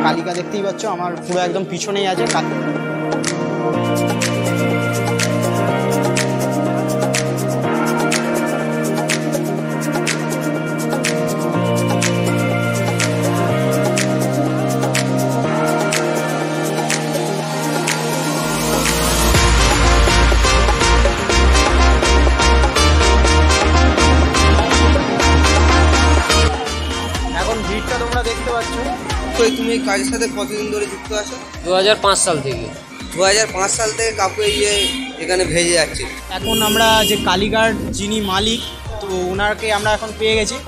কালিকা দেখতেই পাচ্ছ আমার পুরো একদম পিছনেই আছে। ভিড়টা তোমরা দেখতে পাচ্ছ। তো তুমি এই কাজের সাথে কতদিন ধরে যুক্ত আছো? 2005 সাল থেকে। 2005 সাল থেকে কাকু এই যে এখানে ভেজে যাচ্ছে। এখন আমরা যে কালীঘাট যিনি মালিক, তো ওনাকে আমরা এখন পেয়ে গেছি।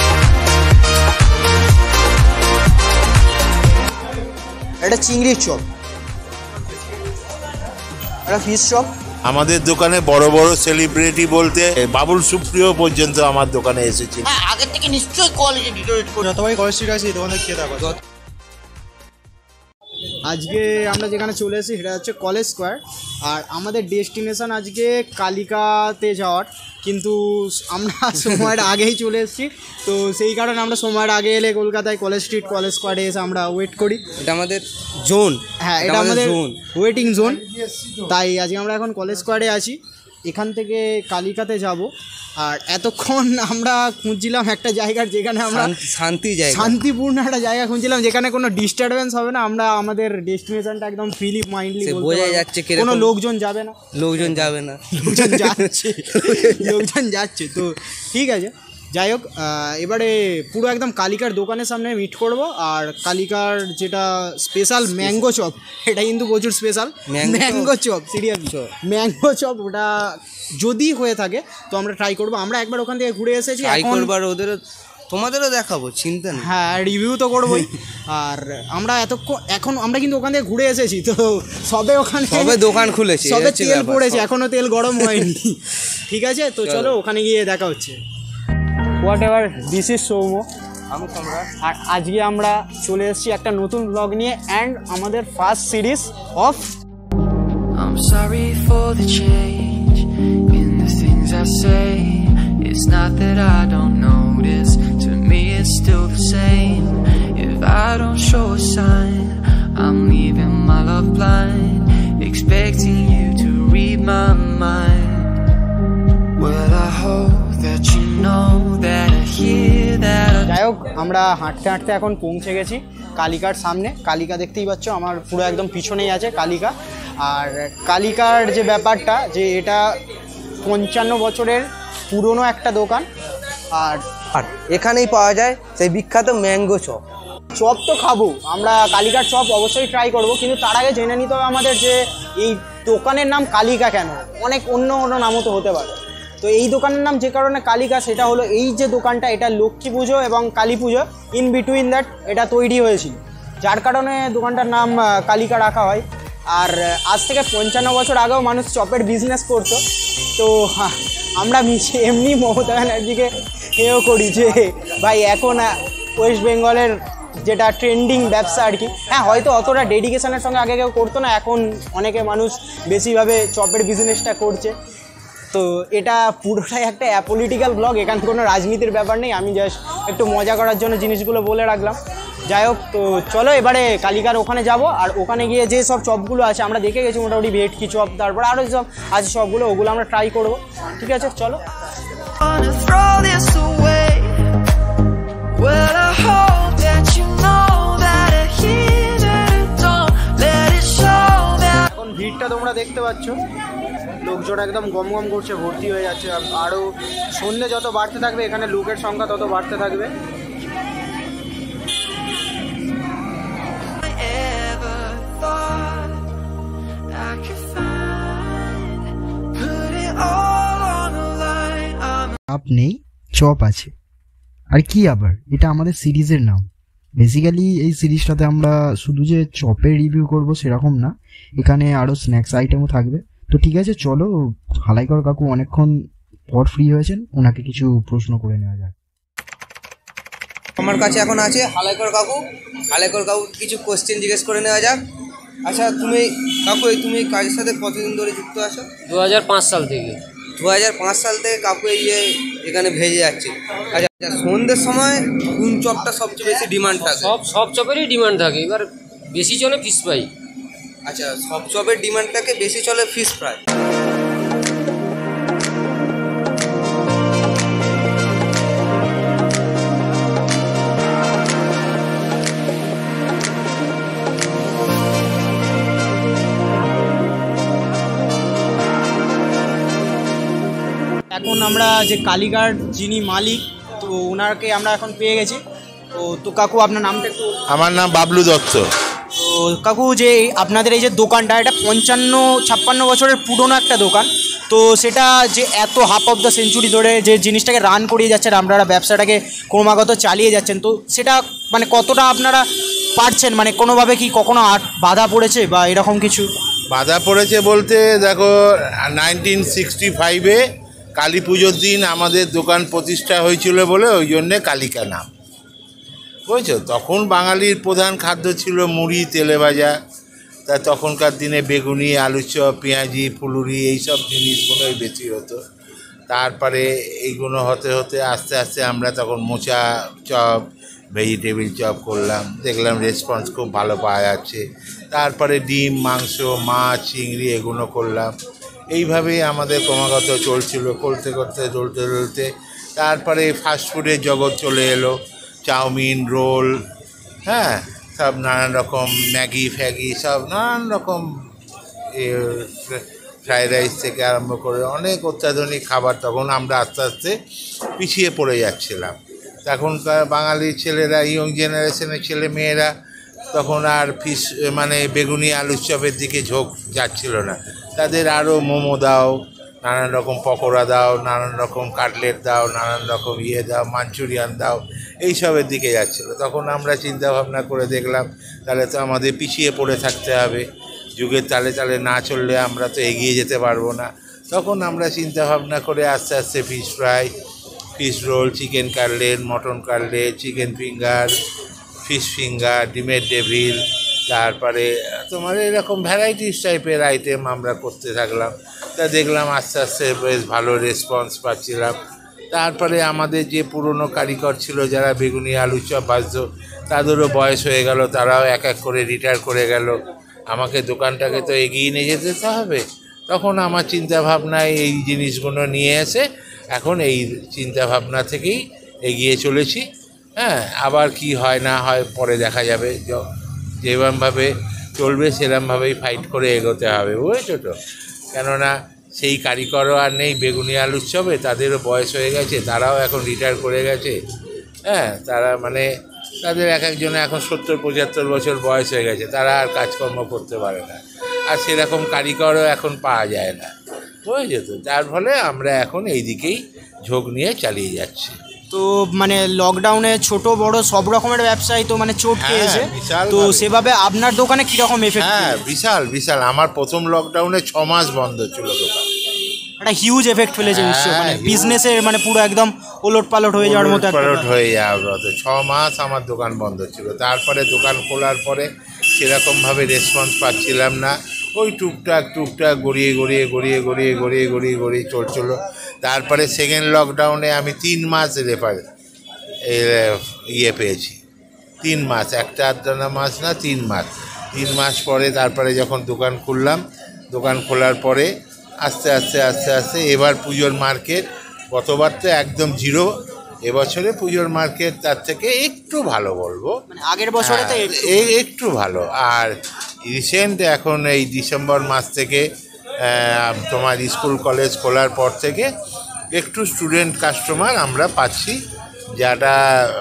এটা চিংড়ির চপ, এটা ফিশ চপ। আমাদের দোকানে বড় বড় সেলিব্রিটি বলতে বাবুল সুপ্রিয় পর্যন্ত আমার দোকানে এসেছে। আগের থেকে নিশ্চয়ই কোয়ালিটি ডিটোরেট করে। যতবারই কলেজ স্ট্রিট আছে এই দোকানে খেয়ে থাকো। আজকে আমরা যেখানে চলে এসেছি সেটা হচ্ছে কলেজ স্কোয়ার, আর আমাদের ডেস্টিনেশন আজকে কালিকাতে যাওয়ার, কিন্তু আমরা সময়ের আগেই চলে এসেছি। তো সেই কারণে আমরা সময়ের আগে এলে কলকাতায় কলেজ স্ট্রিট কলেজ স্কোয়ারে এসে আমরা ওয়েট করি। এটা আমাদের জোন। হ্যাঁ, এটা আমাদের ওয়েটিং জোন। তাই আজকে আমরা এখন কলেজ স্কোয়ারে আছি, এখান থেকে কালিকাতে যাব। আর এতক্ষণ আমরা খুঁজছিলাম একটা জায়গার যেখানে আমরা শান্তিপূর্ণ একটা জায়গা খুঁজছিলাম, যেখানে কোনো ডিস্টারবেন্স হবে না, আমরা আমাদের ডেস্টিনেশনটা একদম ফ্রিলি মাইন্ডলি বোঝা যাচ্ছে, কোনো লোকজন যাবে না। লোকজন যাচ্ছে তো ঠিক আছে। যাই হোক, এবারে পুরো একদম কালিকার দোকানের সামনে মিট করব। আর কালিকার যেটা স্পেশাল ম্যাঙ্গো চপ, এটা কিন্তু প্রচুর special mango chop, seriously mango chop, ওটা যদি হয়ে থাকে তো আমরা ট্রাই করবো। আমরা একবার ওখান থেকে ঘুরে এসেছি, ওদেরও তোমাদেরও দেখাবো, চিন্তা নেই। হ্যাঁ, রিভিউ তো করবোই। আর আমরা এখন আমরা কিন্তু ওখান থেকে ঘুরে এসেছি, তো সবে দোকান খুলেছে, সবে তেল পড়েছে, এখনো তেল গরম হয়নি। ঠিক আছে, তো চলো ওখানে গিয়ে দেখা হচ্ছে। Whatever, this is Soumya, আমি সম্রাট। আর আজকে আমরা চলে এসেছি একটা নতুন ব্লগ নিয়ে, অ্যান্ড আমাদের first series of I'm sorry for the change in the things I say. It's not that I don't notice, to me it's still the same. If I don't show a sign, I'm leaving my love blind, expecting you to read my mind. Well, I hope that you know that I hear that. যাই হোক, আমরা হাঁটতে হাঁটতে এখন পৌঁছে গেছি কালিকার সামনে। কালিকা দেখতেই পাচ্ছ আমার পুরো একদম পিছনেই আছে কালিকা। আর কালিকার যে ব্যাপারটা, যে এটা 55 বছরের পুরনো একটা দোকান, আর এখানেই পাওয়া যায় সেই বিখ্যাত ম্যাঙ্গো চপ। চপ তো খাবো আমরা, কালিকার চপ অবশ্যই ট্রাই করব, কিন্তু তার আগে জেনে নিতে হবে আমাদের যে এই দোকানের নাম কালিকা কেন। অনেক অন্য নামও তো হতে পারে। তো এই দোকানের নাম যে কারণে কালিকা, সেটা হলো এই যে দোকানটা, এটা লক্ষ্মী পুজো এবং কালী পুজো ইন বিটুইন দ্যাট এটা তৈরি হয়েছিল, যার কারণে দোকানটার নাম কালিকা রাখা হয়। আর আজ থেকে 55 বছর আগেও মানুষ চপের বিজনেস করতো। তো আমরা এমনি মমতা ব্যানার্জিকে হেও করি যে ভাই এখন ওয়েস্ট বেঙ্গলের যেটা ট্রেন্ডিং ব্যবসা আর কি। হ্যাঁ, হয়তো অতটা ডেডিকেশনের সঙ্গে আগে কেউ করতো না, এখন অনেকে মানুষ বেশিভাবে চপের বিজনেসটা করছে। তো এটা পুরোটাই একটা অ্যাপলিটিক্যাল ব্লগ, এখানে কোনো রাজনীতির ব্যাপার নেই, আমি জাস্ট একটু মজা করার জন্য জিনিসগুলো বলে রাখলাম। যাই হোক, তো চলো এবারে কালিকার ওখানে যাব। আর ওখানে গিয়ে যে সব চপগুলো আছে আমরা দেখে গেছি মোটামুটি, ভেটকি চপ, তারপর আরও সব আছে সবগুলো, ওগুলো আমরা ট্রাই করব। ঠিক আছে, চলো। এখন ভিড়টা তোমরা দেখতে পাচ্ছ, লোকজন একদম গম করছে, ভর্তি হয়ে যাচ্ছে। আরও সন্ধ্যে যত বাড়তে থাকবে এখানে লোকের সংখ্যা তত বাড়তে থাকবে। আপনি চপ আছে আর কি, আবার এটা আমাদের সিরিজের নাম। বেসিক্যালি এই সিরিজটাতে আমরা শুধু যে চপের রিভিউ করব সেরকম না, এখানে আরও স্ন্যাক্স আইটেমও থাকবে। তো ঠিক আছে, চলো হালাইকর কাকু অনেকক্ষণ পর ফ্রি হয়েছেন, ওনাকে কিছু প্রশ্ন করে নেওয়া যাক। আমার কাছে এখন আছে হালাইকর কাকু। হালাইকর কাকু কিছু কোশ্চেন জিজ্ঞেস করে নেওয়া যাক। আচ্ছা, তুমি কাকু তুমি কাজের সাথে কতদিন ধরে যুক্ত আছো? 2005 সাল থেকে। 2005 সাল থেকে কাকু এই যে এখানে ভেজে যাচ্ছে। আচ্ছা আচ্ছা, সন্ধ্যের সময় কোন চপটা সবচেয়ে বেশি ডিমান্ড থাকে? সব চপেরই ডিমান্ড থাকে, এবার বেশি চলে ফিশ ফ্রাই। আচ্ছা, সব চপের ডিমান্ড থাকে, বেশি চলে ফিশ ফ্রাই। এখন আমরা যে কালীঘাট যিনি মালিক, তো ওনাকে আমরা এখন পেয়ে গেছি। তো কাকু আপনার নামটা একটু। আমার নাম বাবলু দত্ত। তো কাকু, যে আপনাদের এই যে দোকানটা, এটা 55-56 বছরের পুরনো একটা দোকান, তো সেটা যে এত হাফ অফ দ্য সেঞ্চুরি ধরে যে জিনিসটাকে রান করিয়ে যাচ্ছেন, আপনারা ব্যবসাটাকে ক্রমাগত চালিয়ে যাচ্ছেন, তো সেটা মানে কতটা আপনারা পারছেন, মানে কোনোভাবে কি কখনো বাধা পড়েছে বা এরকম কিছু? বাধা পড়েছে বলতে দেখো, 1965-এ কালী পুজোর দিন আমাদের দোকান প্রতিষ্ঠা হয়েছিল বলে ওই জন্যে কালিকা নাম, বুঝছো। তখন বাঙালির প্রধান খাদ্য ছিল মুড়ি, তেলে ভাজা। তা তখনকার দিনে বেগুনি, আলু চপ, পেঁয়াজি, ফুলুরি এইসব জিনিসগুলোই বেশি হতো। তারপরে এইগুলো হতে হতে আস্তে আস্তে আমরা তখন মোচা চপ, ভেজিটেবিল চপ করলাম, দেখলাম রেসপন্স খুব ভালো পাওয়া যাচ্ছে। তারপরে ডিম, মাংস, মাছ, চিংড়ি এগুলো করলাম। এইভাবেই আমাদের ক্রমাগত চলছিল, করতে করতে চলতে তারপরে ফাস্টফুডের জগৎ চলে এলো, চাউমিন, রোল, হ্যাঁ, সব নানান রকম ম্যাগি ফ্যাগি, সব নানান রকম ফ্রাইড রাইস থেকে আরম্ভ করে অনেক অত্যাধুনিক খাবার। তখন আমরা আস্তে আস্তে পিছিয়ে পড়ে যাচ্ছিলাম। তখনকার বাঙালির ছেলেরা, ইয়ং জেনারেশনের ছেলে মেয়েরা তখন আর ফিশ মানে বেগুনি আলুর চপের দিকে ঝোঁক যাচ্ছিল না। তাদের আরও মোমো দাও, নানান রকম পকোড়া দাও, নানান রকম কাটলেট দাও, নানান রকম দাও, মাঞ্চুরিয়ান দাও, এইসবের দিকে যাচ্ছিলো। তখন আমরা চিন্তা ভাবনা করে দেখলাম তাহলে তো আমাদের পিছিয়ে পড়ে থাকতে হবে, যুগের তালে তালে না চললে আমরা তো এগিয়ে যেতে পারবো না। তখন আমরা চিন্তা ভাবনা করে আস্তে আস্তে fish fry, fish roll, chicken cutlet, mutton cutlet, chicken finger, fish finger, ডিমের ডেভিল, তারপরে তোমার এরকম ভ্যারাইটিস টাইপের আইটেম আমরা করতে থাকলাম। তা দেখলাম আস্তে আস্তে বেশ ভালো রেসপন্স পাচ্ছিলাম। তারপরে আমাদের যে পুরনো কারিগর ছিল যারা বেগুনি আলু চপ ভাজত, তাদেরও বয়স হয়ে গেল, তারাও এক এক করে রিটায়ার করে গেল। আমাকে দোকানটাকে তো এগিয়ে নিয়ে যেতে হবে। তখন আমার চিন্তাভাবনায় এই জিনিসগুলো নিয়ে এসে এখন এই চিন্তাভাবনা থেকেই এগিয়ে চলেছি। হ্যাঁ, আবার কি হয় না হয় পরে দেখা যাবে, যেরকমভাবে চলবে সেরকমভাবেই ফাইট করে এগোতে হবে, বুঝেছো তো। কেননা সেই কারিগরও আর নেই বেগুনি আলুর চপে, তাদেরও বয়স হয়ে গেছে, তারাও এখন রিটায়ার করে গেছে। হ্যাঁ, তারা মানে তাদের এক একজনে এখন 70-75 বছর বয়স হয়ে গেছে, তারা আর কাজকর্ম করতে পারে না, আর সেরকম কারিগরও এখন পাওয়া যায় না, বুঝেছো তো। তার ফলে আমরা এখন এই দিকেই ঝোঁক নিয়ে চালিয়ে যাচ্ছি। তো মানে লকডাউনে ছোট বড় সব রকমের ব্যবসায়ী তো মানে চোট খেয়েছে, তো সেভাবে আপনার দোকানে কীরকম এফেক্ট? হ্যাঁ, বিশাল বিশাল। আমার প্রথম লকডাউনে 6 মাস বন্ধ ছিল দোকান। একটা হিউজ এফেক্ট ফেলেছে নিশ্চয়ই, মানে বিজনেসের মানে পুরো একদম ওলট পালট হয়ে যাওয়ার মতো। পালট হয়ে যাওয়ার মতো 6 মাস আমার দোকান বন্ধ ছিল। তারপরে দোকান খোলার পরে সেরকমভাবে রেসপন্স পাচ্ছিলাম না, ওই টুকটাক গড়িয়ে চলছিল। তারপরে সেকেন্ড লকডাউনে আমি 3 মাস পেয়েছি। 3 মাস, একটা আধখানা মাস না, 3 মাস। 3 মাস পরে তারপরে যখন দোকান খুললাম, দোকান খোলার পরে আস্তে আস্তে এবার পুজোর মার্কেট, গতবার তো একদম জিরো, এবছরে পুজোর মার্কেট তার থেকে একটু ভালো বলবো, মানে আগের বছরে তো একটু ভালো। আর রিসেন্ট এখন এই ডিসেম্বর মাস থেকে তোমার স্কুল কলেজ খোলার পর থেকে একটু স্টুডেন্ট কাস্টমার আমরা পাচ্ছি, যেটা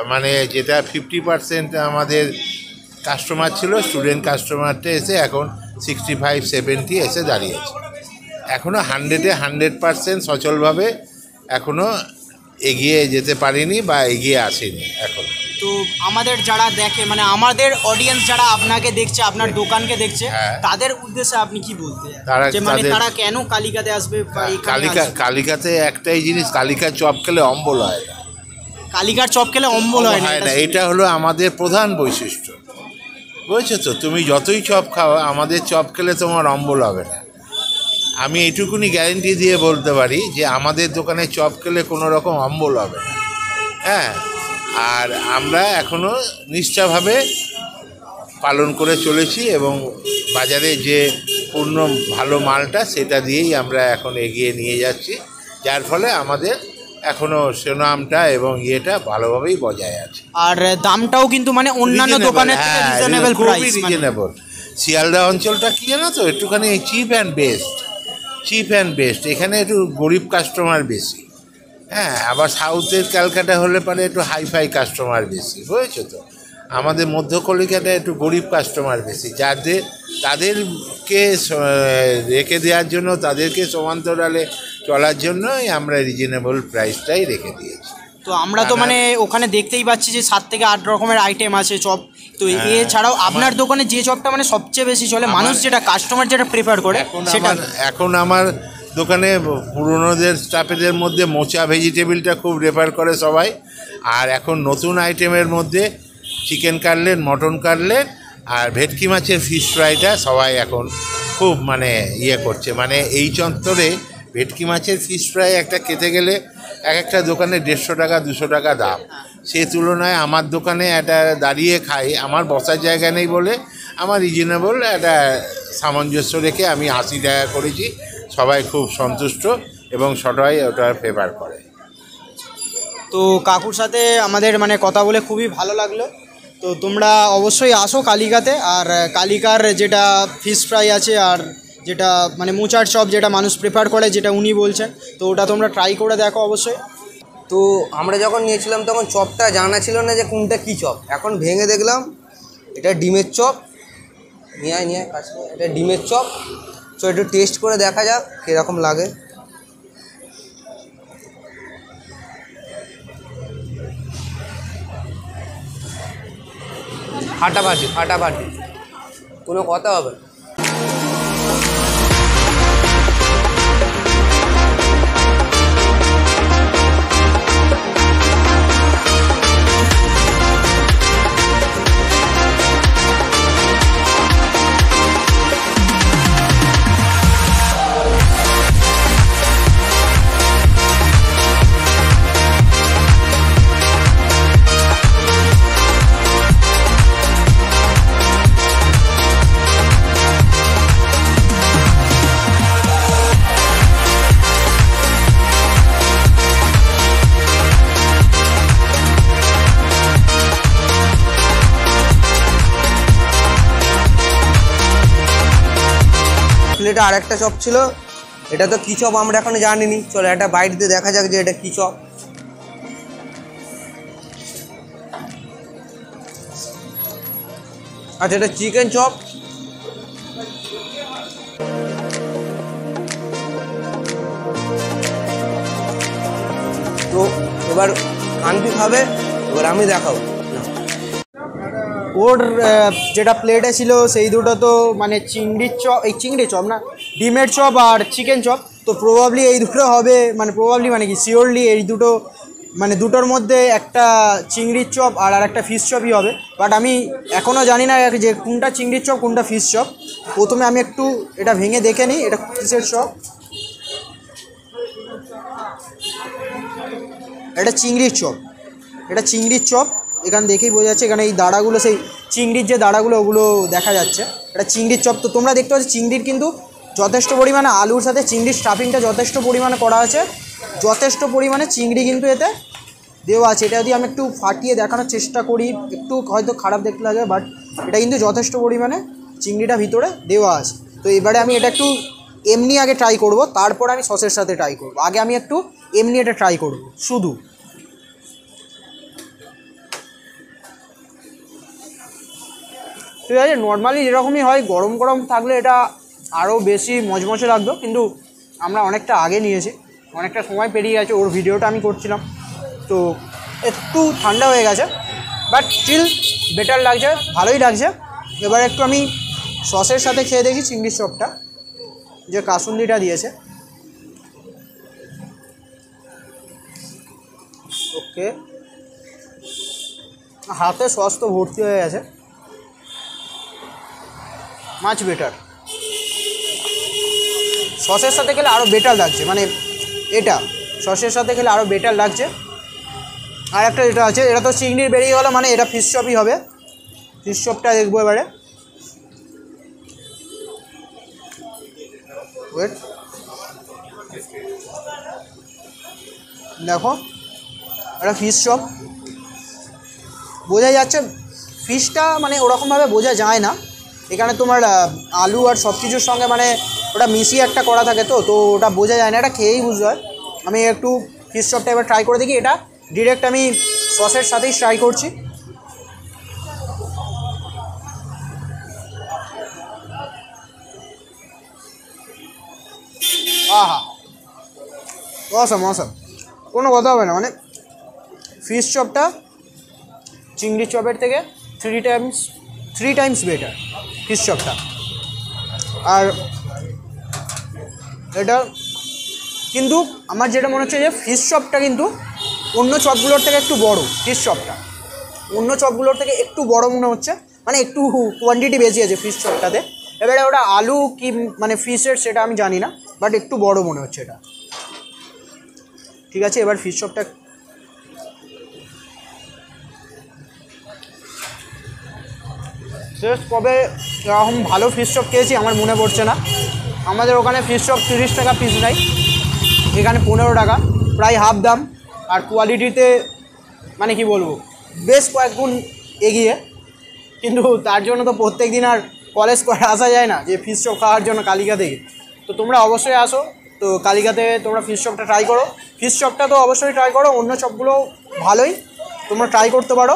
50% আমাদের কাস্টমার ছিল, স্টুডেন্ট কাস্টমারটা এসে এখন 65-70 এসে দাঁড়িয়েছে। এখনও 100% সচলভাবে এখনও এগিয়ে যেতে পারিনি বা এগিয়ে আসেনি এখন। তো আমাদের যারা দেখে, মানে আমাদের অডিয়েন্স যারা আপনাকে দেখছে, আপনার দোকানকে দেখছে, তাদের উদ্দেশ্যে আপনি কি বলতে, তারা কেন কালিকাতে আসবে? কালিকাতে একটাই জিনিস, কালিকার চপ খেলে অম্বল হয় না। কালিকার চপ খেলে অম্বল হয় না, এটা হলো আমাদের প্রধান বৈশিষ্ট্য, বুঝেছো তো। তুমি যতই চপ খাও, আমাদের চপ খেলে তোমার অম্বল হবে না। আমি এইটুকুনি গ্যারেন্টি দিয়ে বলতে পারি যে আমাদের দোকানে চপ খেলে কোনো রকম অম্বল হবে না। হ্যাঁ, আর আমরা এখনও নিষ্ঠাভাবে পালন করে চলেছি এবং বাজারে যে পূর্ণ ভালো মালটা সেটা দিয়েই আমরা এখন এগিয়ে নিয়ে যাচ্ছি, যার ফলে আমাদের এখনও সুনামটা এবং ইয়েটা ভালোভাবেই বজায় আছে। আর দামটাও কিন্তু মানে অন্যান্য দোকানের থেকে রিজনেবল প্রাইস। রিজনেবল। শিয়ালদা অঞ্চলটা কি জানো তো, একটুখানি চিপ অ্যান্ড বেস্ট। এখানে একটু গরিব কাস্টমার বেশি। হ্যাঁ, আবার সাউথের ক্যালকাটা হলে পরে একটু হাইফাই কাস্টমার বেশি, বুঝেছো তো। আমাদের মধ্য কলিকাতায় একটু গরিব কাস্টমার বেশি, তাদেরকে রেখে দেওয়ার জন্য, তাদেরকে সমান্তরালে চলার জন্যই আমরা রিজনেবল প্রাইসটাই রেখে দিয়েছি। তো আমরা তো মানে ওখানে দেখতেই পাচ্ছি যে 7 থেকে 8 রকমের আইটেম আছে চপ। তো এছাড়াও আপনার দোকানে যে চপটা মানে সবচেয়ে বেশি চলে, মানুষ যেটা কাস্টমার যেটা প্রেফার করে সেটা। এখন আমার দোকানে পুরনোদের স্টাফেদের মধ্যে মোচা ভেজিটেবিলটা খুব রেফার করে সবাই। আর এখন নতুন আইটেমের মধ্যে চিকেন কাটলেট, মটন কাটলেট আর ভেটকি মাছের ফিশ ফ্রাইটা সবাই এখন খুব মানে করছে। মানে এই চত্বরে ভেটকি মাছের ফিশ ফ্রাই একটা খেতে গেলে একটা দোকানে 150 টাকা 200 টাকা দাম। সেই তুলনায় আমার দোকানে একটা দাঁড়িয়ে খাই, আমার বসার জায়গা নেই বলে আমার রিজনেবল একটা সামঞ্জস্য রেখে আমি 80 টাকা করেছি। সবাই খুব সন্তুষ্ট এবং সবাই ওটা ফেভার করে। তো কাকুর সাথে আমাদের মানে কথা বলে খুবই ভালো লাগলো। তো তোমরা অবশ্যই আসো কালিকাতে। আর কালিকার যেটা ফিশ ফ্রাই আছে আর যেটা মানে মোচার চপ যেটা মানুষ প্রেফার করে, যেটা উনি বলছেন, তো ওটা তোমরা ট্রাই করে দেখো অবশ্যই। তো আমরা যখন নিয়েছিলাম তখন চপটা জানা ছিল না যে কোনটা কী চপ। এখন ভেঙে দেখলাম এটা ডিমের চপ। নিয়ে কাছে এটা ডিমের চপ। তো একটু টেস্ট করে দেখা যাক কীরকম লাগে। ফাটাফাটি কোনো কথা হবে। প্লেটে আর একটা চপ ছিল, এটা তো কী চপ আমরা এখনো জানিনি। চলো একটা বাইট দিয়ে দেখা যাক যে এটা কী চপ। আচ্ছা, এটা চিকেন চপ। তো এবার আনবি খাবে, এবার আমি দেখাবো। ওর যেটা প্লেটে ছিল সেই দুটো তো মানে চিংড়ি চপ না, ডিমের চপ আর চিকেন চপ। তো প্রবাবলি এই দুটো হবে, মানে প্রবাবলি মানে কি শিওরলি এই দুটো মানে দুটোর মধ্যে একটা চিংড়ির চপ আর একটা ফিশ চপই হবে। বাট আমি এখনও জানি না যে কোনটা চিংড়ির চপ কোনটা ফিশ চপ। প্রথমে আমি একটু এটা ভেঙে দেখে নিই এটা কিসের চপ। এটা চিংড়ির চপ। এখানে দেখেই বোঝা যাচ্ছে, এখানে এই দাঁড়াগুলো সেই চিংড়ির যে দাঁড়াগুলো ওগুলো দেখা যাচ্ছে। এটা চিংড়ির চপ। তো তোমরা দেখতে পাচ্ছ চিংড়ির কিন্তু যথেষ্ট পরিমাণে আলুর সাথে চিংড়ির স্টাফিংটা যথেষ্ট পরিমাণে করা আছে, যথেষ্ট পরিমাণে চিংড়ি কিন্তু এতে দেওয়া আছে। এটা যদি আমি একটু ফাটিয়ে দেখানোর চেষ্টা করি, একটু হয়তো খারাপ দেখতে লাগে, বাট এটা কিন্তু যথেষ্ট পরিমাণে চিংড়িটা ভিতরে দেওয়া আছে। তো এবারে আমি এটা একটু এমনি আগে ট্রাই করব, তারপর আমি সসের সাথে ট্রাই করব। আগে আমি একটু এমনি এটা ট্রাই করব শুধু। ঠিক আছে, নর্মালি যেরকমই হয় গরম গরম থাকলে এটা আরও বেশি মজমজে লাগতো, কিন্তু আমরা অনেকটা আগে নিয়েছি, অনেকটা সময় পেরিয়ে গেছে, ওর ভিডিওটা আমি করছিলাম, তো একটু ঠান্ডা হয়ে গেছে, বাট স্টিল বেটার লাগছে, ভালোই লাগছে। এবার একটু আমি সসের সাথে খেয়ে দেখি চিংড়ির চপটা, যে কাসুন্দিটা দিয়েছে। ওকে, হাতে সস তো ভর্তি হয়ে গেছে, মাছ বেটার। সসের সাথে খেলে আরও বেটার লাগছে, মানে এটা সসের সাথে খেলে আরও বেটার লাগছে। আর একটা যেটা আছে, এটা তো চিংড়ির বেরিয়ে গেলো, মানে এটা ফিশ চপই হবে। ফিশ চপটা দেখবো এবারে। ওয়েট, দেখো এটা ফিশ চপ, বোঝা যাচ্ছে ফিশটা মানে ওরকমভাবে বোঝা যায় না, এখানে তোমার আলু আর সব কিছুর সঙ্গে মানে ওটা মিশিয়ে একটা করা থাকে, তো ওটা বোঝা যায় না, এটা খেয়েই বুঝতে হয়। আমি একটু ফিশ চপটা এবার ট্রাই করে দেখি, এটা ডিরেক্ট আমি সসের সাথেই ট্রাই করছি। আহা, অসাম অসাম, কোনো কথা হবে না, মানে ফিশ চপটা চিংড়ি চপের থেকে 3 টাইমস বেটার ফিশ চপটা। আর এটা কিন্তু আমার যেটা মনে হচ্ছে যে ফিশ চপটা কিন্তু অন্য চপগুলোর থেকে একটু বড়, ফিশ চপটা অন্য চপগুলোর থেকে একটু বড় মনে হচ্ছে, মানে একটু কোয়ান্টিটি বেশি আছে ফিশ চপটাতে। এবারে ওটা আলু কি মানে ফিশের সেটা আমি জানি না, বাট একটু বড় মনে হচ্ছে এটা। ঠিক আছে, এবার ফিশ চপটা শেষ কবে এরকম ভালো ফিশ চপ খেয়েছি আমার মনে পড়ছে না। আমাদের ওখানে ফিশ চপ 30 টাকা পিস নেয়, এখানে 15 টাকা, প্রায় হাফ দাম। আর কোয়ালিটিতে মানে কি বলবো, বেশ কয়েক গুণ এগিয়ে। কিন্তু তার জন্য তো প্রত্যেক দিন আর কলেজ করে আসা যায় না যে ফিশ চপ খাওয়ার জন্য কালিকা থেকে। তো তোমরা অবশ্যই আসো, তো কালিকাতে তোমরা ফিশ চপটা ট্রাই করো। ফিশ চপটা তো অবশ্যই ট্রাই করো, অন্য চপগুলো ভালোই, তোমরা ট্রাই করতে পারো।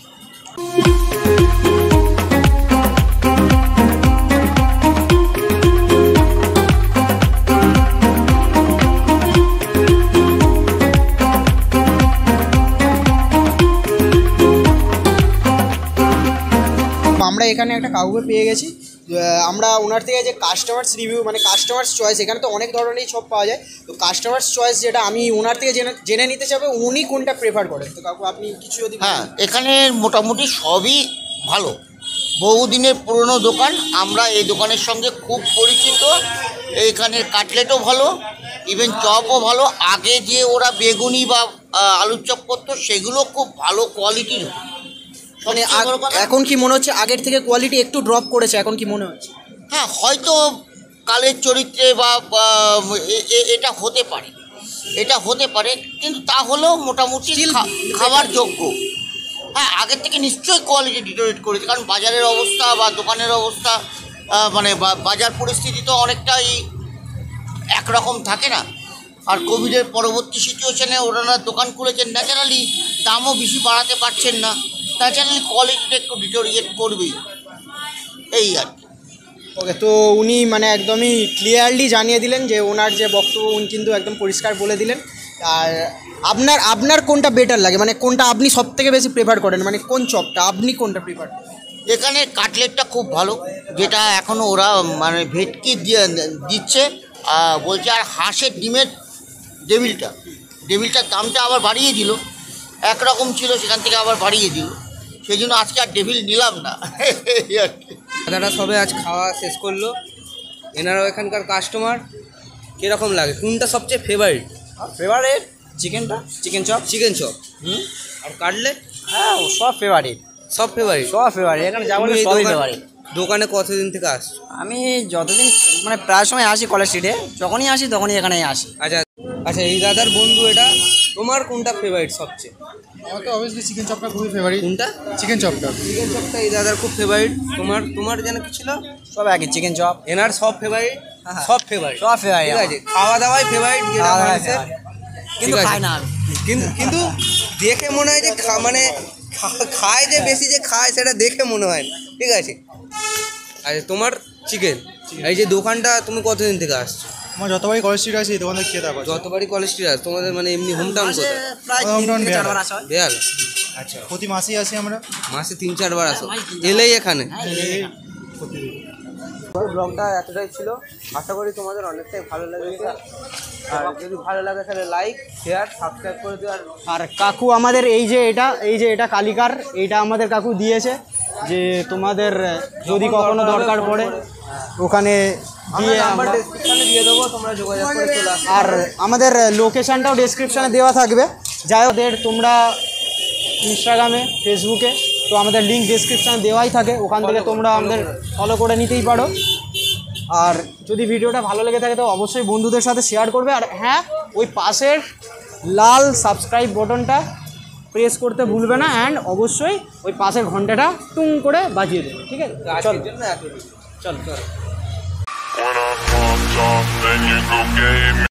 আমরা এখানে একটা কাউকে পেয়ে গেছি, আমরা ওনার থেকে যে কাস্টমার্স রিভিউ মানে কাস্টমার্স চয়েস, এখানে তো অনেক ধরনেরই সব পাওয়া যায়, তো কাস্টমার্স চয়েস যেটা আমি ওনার থেকে জেনে নিতে চাইবো উনি কোনটা প্রেফার করেন। তো কাকু আপনি কিছু যদি হ্যাঁ, এখানে মোটামুটি সবই ভালো, বহুদিনের পুরনো দোকান, আমরা এই দোকানের সঙ্গে খুব পরিচিত। এইখানের কাটলেটও ভালো, ইভেন চপও ভালো। আগে যে ওরা বেগুনি বা আলুর চপ করতো সেগুলো খুব ভালো কোয়ালিটির। মানে এখন কি মনে হচ্ছে আগের থেকে কোয়ালিটি একটু ড্রপ করেছে, এখন কি মনে হচ্ছে? হ্যাঁ, হয়তো কালের চরিত্রে বা এটা হতে পারে, এটা হতে পারে, কিন্তু তা হলেও মোটামুটি খাবার যোগ্য। হ্যাঁ, আগের থেকে নিশ্চয়ই কোয়ালিটি ডিটোরেট করেছে, কারণ বাজারের অবস্থা বা দোকানের অবস্থা মানে বাজার পরিস্থিতি তো অনেকটাই একরকম থাকে না। আর কোভিডের পরবর্তী সিচুয়েশনে ওনারা দোকান খুলেছেন, ন্যাচারালি দামও বেশি বাড়াতে পারছেন না, ন্যাচারালি কোয়ালিটিটা একটু ডিটোরিয়েট করবেই, এই আর কি। ওকে, তো উনি মানে একদমই ক্লিয়ারলি জানিয়ে দিলেন যে ওনার যে বক্তব্য উনি কিন্তু একদম পরিষ্কার বলে দিলেন। আর আপনার কোনটা বেটার লাগে, মানে কোনটা আপনি সব থেকে বেশি প্রেফার করেন, মানে কোন চপটা আপনি কোনটা প্রেফার করেন? এখানে কাটলেটটা খুব ভালো, যেটা এখনও ওরা মানে ভেটকি দিচ্ছে বলছে। আর হাঁসের ডিমের ডেভিলটার দামটা আবার বাড়িয়ে দিল, একরকম ছিল সেখান থেকে আবার বাড়িয়ে দিল, সেই জন্য আজকে আর ডেভিল নিলাম না। দাদারা সবে আজ খাওয়া শেষ করলো, এনারাও এখানকার কাস্টমার। কীরকম লাগে, কোনটা সবচেয়ে ফেভারিট? Chicken chop. আর কাটলেট? হ্যাঁ, সব ফেভারিট। এখানে যাবো সবই ফেভারিট। দোকানে কতদিন থেকে আসছো? আমি যতদিন মানে প্রায় সময় আসি কলেজ স্ট্রিটে, যখনই আসি তখনই এখানে আসি। আচ্ছা আচ্ছা, এই দাদার বন্ধু এটা, তোমার কোনটা ফেভারিট সবচেয়ে? আমার তো অবভিয়াসলি চিকেন চপটা খুবই ফেভারিট। কোনটা? চিকেন চপটা এই দাদার খুব ফেভারিট। তোমার যেন কি ছিল? সব একই, চিকেন চপ। এনার সব ফেভারিট, সব ফেভারিট। ঠিক আছে, খাওয়া দাওয়াই ফেভারিট, যেটা মানুষের, কিন্তু খায় না। কিন্তু দেখে মনে হয় যে মানে খায় যে বেশি, যে খায় সেটা দেখে মনে হয় না। ঠিক আছে। আচ্ছা, তোমার চিকেন, এই যে দোকানটা তুমি কতদিন থেকে আসছো? আমার যতবারই কলেজ স্ট্রিট আছে এই দোকান থেকে খেতে পারো। যতবারই কলেজ স্ট্রিট আছে তোমাদের, মানে এমনি হোমটাউন কোথায়? হোমটাউন বেয়াল। আচ্ছা, প্রতি মাসেই আসি আমরা, মাসে 3-4 বার আসো এলেই এখানে। ব্লগটা এতটাই ছিল, আশা করি তোমাদের অনেকটাই ভালো লেগেছে। আর যদি ভালো লাগে তাহলে লাইক, শেয়ার, সাবস্ক্রাইব করে দিও। আর কাকু আমাদের এই যে এটা কালিকার, এইটা আমাদের কাকু দিয়েছে যে তোমাদের যদি কখনো দরকার পড়ে ওখানে দিয়ে আমরা দিয়ে দেবো, তোমরা যোগাযোগ করে চলে আসো। আর আমাদের লোকেশানটাও ডেসক্রিপশানে দেওয়া থাকবে, যাই ওদের তোমরা ইনস্টাগ্রামে ফেসবুকে তো আমাদের লিঙ্ক ডেসক্রিপশানে দেওয়াই থাকে, ওখান থেকে তোমরা আমাদের ফলো করে নিতেই পারো। আর যদি ভিডিওটা ভালো লেগে থাকে তো অবশ্যই বন্ধুদের সাথে শেয়ার করবে। আর হ্যাঁ, ওই পাশের লাল সাবস্ক্রাইব বটনটা প্রেস করতে ভুলবে না, অ্যান্ড অবশ্যই ওই পাশের ঘন্টাটা টুং করে বাজিয়ে দেবে, ঠিক আছে? চল জন্য এত চল চল। When I popped off, then you go gave me